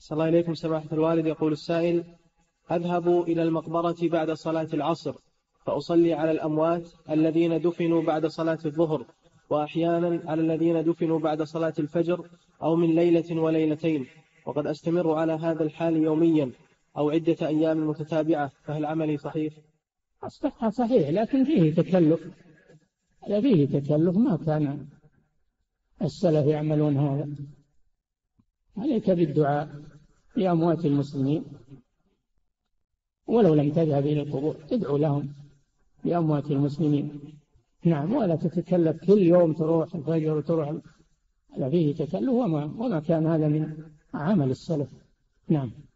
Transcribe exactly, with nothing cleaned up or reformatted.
صلى الله عليكم سماحة الوالد. يقول السائل: أذهب إلى المقبرة بعد صلاة العصر فأصلي على الأموات الذين دفنوا بعد صلاة الظهر، وأحيانا على الذين دفنوا بعد صلاة الفجر أو من ليلة وليلتين، وقد أستمر على هذا الحال يوميا أو عدة أيام متتابعة، فهل عملي صحيح؟ أصبحها صحيح، لكن فيه تكلف، لا فيه تكلف، ما كان السلف يعملون هذا. عليك بالدعاء لأموات المسلمين، ولو لم تذهب إلى القبور تدعو لهم لأموات المسلمين. نعم، ولا تتكلف كل يوم تروح الفجر وتروح، لا فيه تكلف، وما, وما كان هذا من عمل السلف. نعم.